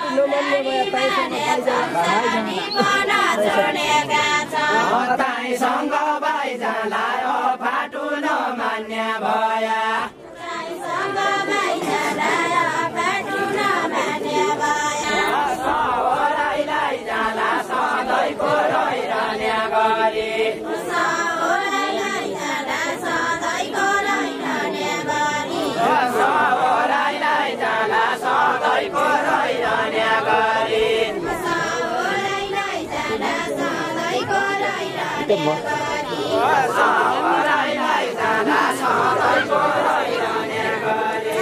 नमान्ने भए ताईसँग भाइजानलाई फाटु नमान्ने भए सहोराइलाई जाला सधैँको रहिरहने गरी सहोराइलाई जाला सधैँको रहिरहने गरी सहोराइलाई जाला सधैँको रहिरहने गरी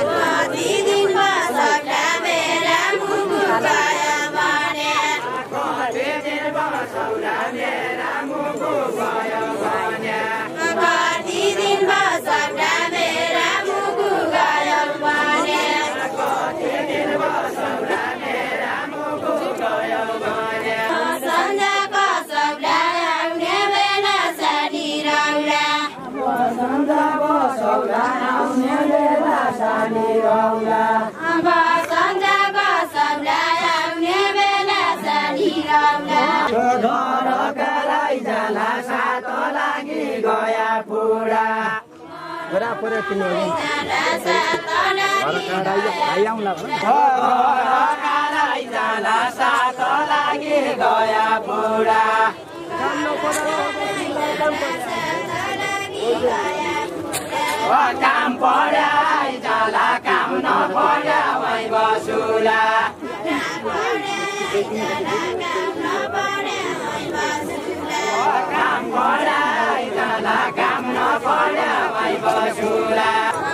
काम पर्या जाला काम नपर्या वही बसुला काम पर्या जाला काम नपर्या वही बसुला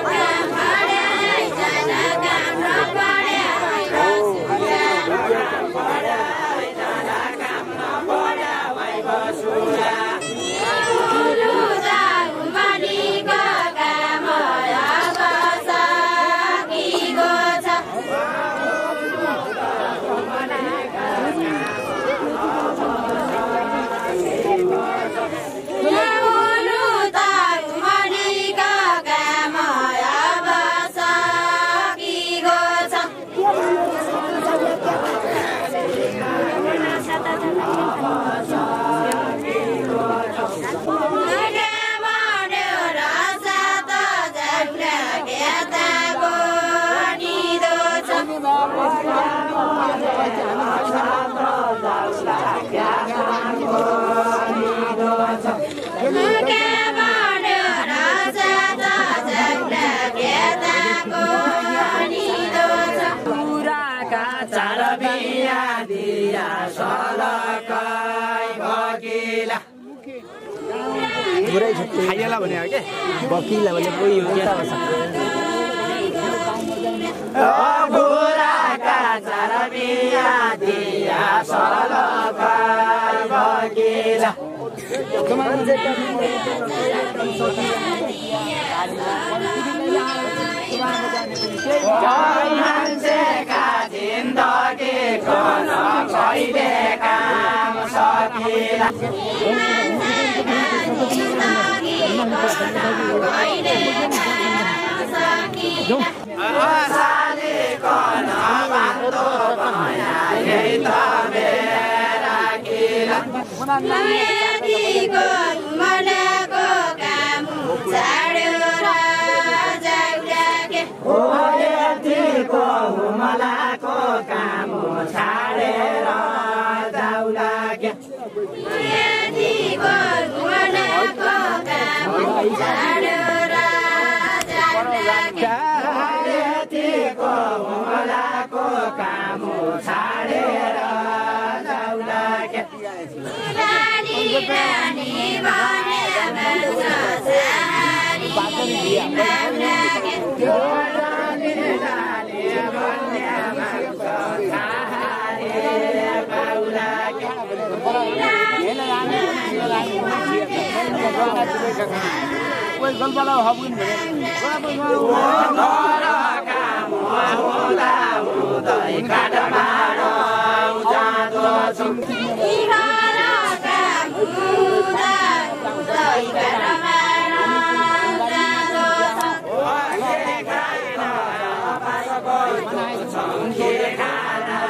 खाइएला भने हो के बकिला भने कोही हो क्या बुराका चरबिया दिया सरल बकिला मान्छेका जिन्दगीको नभइले काम सकिला सालीको नभन्दो माया यही त मेरा किला मनको काम छाड्यो र जाउलाके यतिको हुमलाको काम छाडेर जाउलाके यतिको हुमलाको काम छाड्यो र जाउलाके यतिको हुमलाको काम छाडेर जाउलाके रानी रानी भने भन्छ सारी बाबुलाके रानी रानी भने भन्छ सारी बाबुलाके कोही गल्पला हबुन भने काम होला उदै काठमाडौँ जाँदो छु काम हुँदा उदै काठमाडौँ जाँदो छु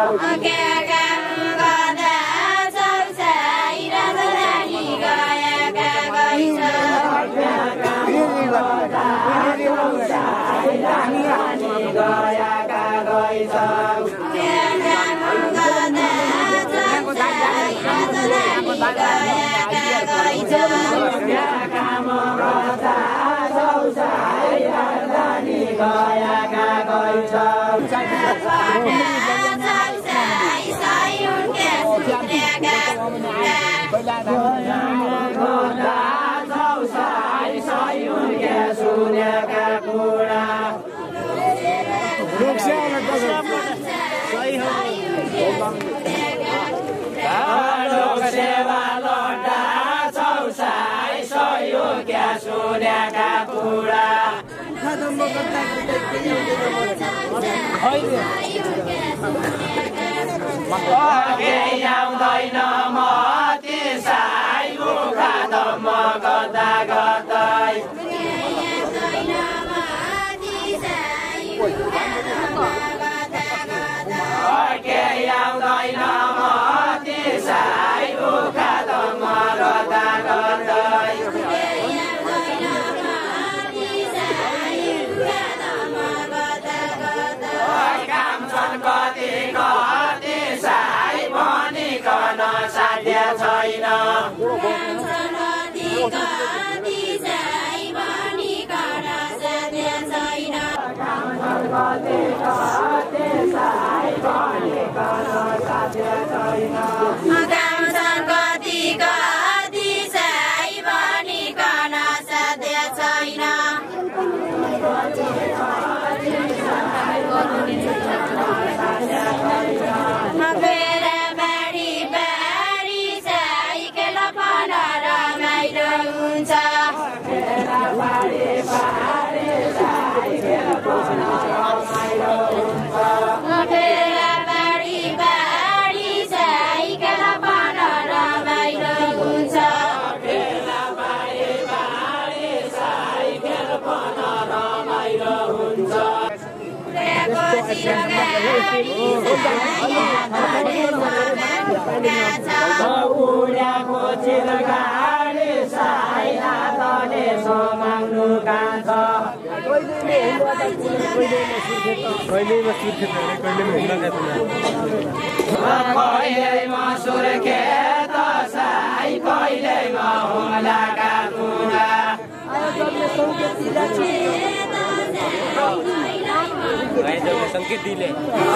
संकेत दिले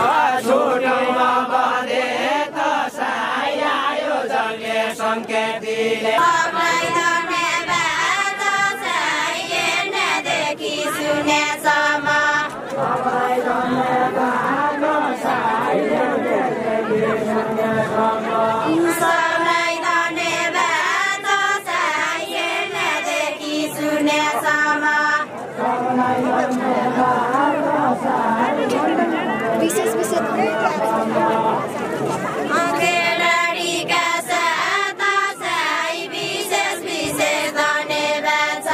संकेत दिले विशेष विशेष